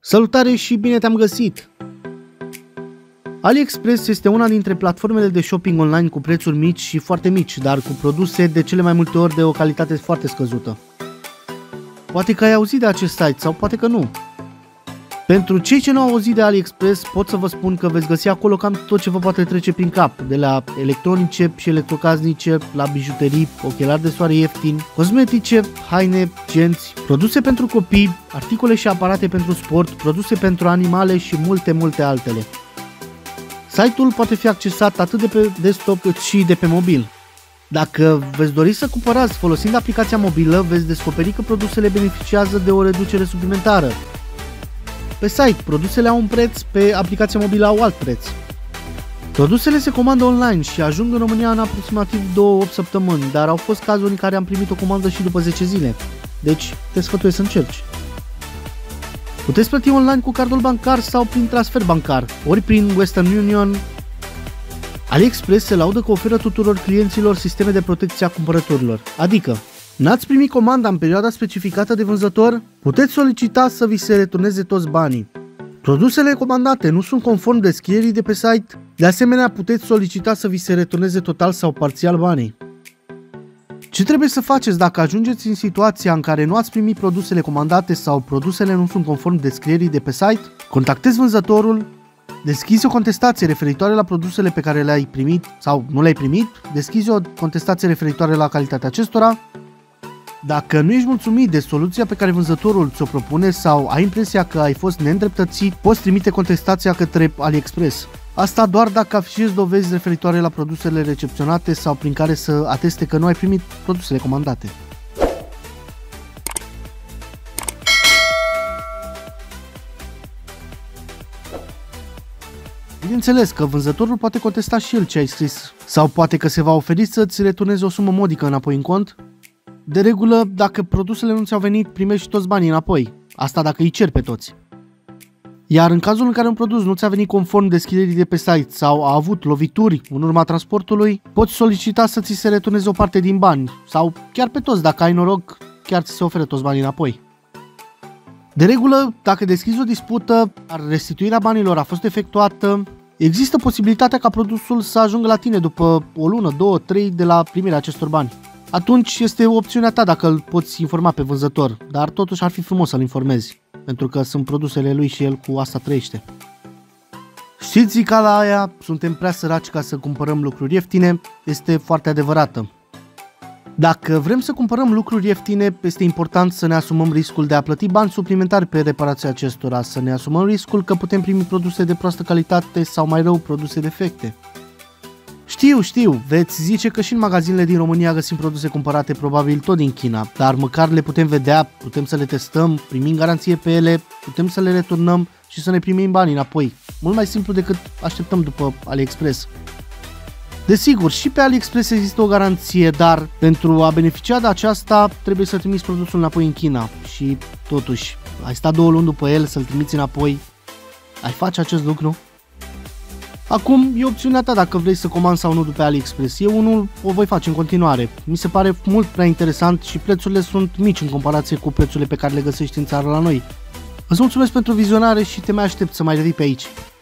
Salutare și bine te-am găsit! AliExpress este una dintre platformele de shopping online cu prețuri mici și foarte mici, dar cu produse de cele mai multe ori de o calitate foarte scăzută. Poate că ai auzit de acest site sau poate că nu. Pentru cei ce nu au auzit de AliExpress, pot să vă spun că veți găsi acolo cam tot ce vă poate trece prin cap, de la electronice și electrocasnice, la bijuterii, ochelari de soare ieftini, cosmetice, haine, genți, produse pentru copii, articole și aparate pentru sport, produse pentru animale și multe altele. Site-ul poate fi accesat atât de pe desktop cât și de pe mobil. Dacă veți dori să cumpărați folosind aplicația mobilă, veți descoperi că produsele beneficiază de o reducere suplimentară. Pe site, produsele au un preț, pe aplicația mobilă au alt preț. Produsele se comandă online și ajung în România în aproximativ 2-8 săptămâni, dar au fost cazuri în care am primit o comandă și după 10 zile. Deci, te sfătuiesc să încerci. Puteți plăti online cu cardul bancar sau prin transfer bancar, ori prin Western Union. AliExpress se laudă că oferă tuturor clienților sisteme de protecție a cumpărăturilor, adică n-ați primit comanda în perioada specificată de vânzător? Puteți solicita să vi se returneze toți banii. Produsele comandate nu sunt conform descrierii de pe site? De asemenea, puteți solicita să vi se returneze total sau parțial banii. Ce trebuie să faceți dacă ajungeți în situația în care nu ați primit produsele comandate sau produsele nu sunt conform descrierii de pe site? Contactezi vânzătorul, deschizi o contestație referitoare la produsele pe care le-ai primit sau nu le-ai primit, deschizi o contestație referitoare la calitatea acestora. Dacă nu ești mulțumit de soluția pe care vânzătorul ți-o propune sau ai impresia că ai fost neîndreptățit, poți trimite contestația către AliExpress. Asta doar dacă afișezi dovezi referitoare la produsele recepționate sau prin care să ateste că nu ai primit produsele comandate. Bineînțeles că vânzătorul poate contesta și el ce ai scris, sau poate că se va oferi să-ți returneze o sumă modică înapoi în cont. De regulă, dacă produsele nu ți-au venit, primești toți banii înapoi. Asta dacă îi ceri pe toți. Iar în cazul în care un produs nu ți-a venit conform descrierii de pe site sau a avut lovituri în urma transportului, poți solicita să ți se returneze o parte din bani sau chiar pe toți, dacă ai noroc, chiar ți se oferă toți banii înapoi. De regulă, dacă deschizi o dispută, iar restituirea banilor a fost efectuată, există posibilitatea ca produsul să ajungă la tine după o lună, 2, 3 de la primirea acestor bani. Atunci este opțiunea ta dacă îl poți informa pe vânzător, dar totuși ar fi frumos să-l informezi, pentru că sunt produsele lui și el cu asta trăiește. Știți zicala aia, suntem prea săraci ca să cumpărăm lucruri ieftine, este foarte adevărată. Dacă vrem să cumpărăm lucruri ieftine, este important să ne asumăm riscul de a plăti bani suplimentari pe reparația acestora, să ne asumăm riscul că putem primi produse de proastă calitate sau mai rău produse defecte. Știu, veți zice că și în magazinele din România găsim produse cumpărate probabil tot din China, dar măcar le putem vedea, putem să le testăm, primim garanție pe ele, putem să le returnăm și să ne primim banii înapoi. Mult mai simplu decât așteptăm după AliExpress. Desigur, și pe AliExpress există o garanție, dar pentru a beneficia de aceasta trebuie să trimiți produsul înapoi în China și totuși, ai sta 2 luni după el să-l trimiți înapoi, ai face acest lucru? Acum e opțiunea ta dacă vrei să comanzi sau nu după AliExpress. Eu unul o voi face în continuare. Mi se pare mult prea interesant și prețurile sunt mici în comparație cu prețurile pe care le găsești în țară la noi. Îți mulțumesc pentru vizionare și te mai aștept să mai revii pe aici.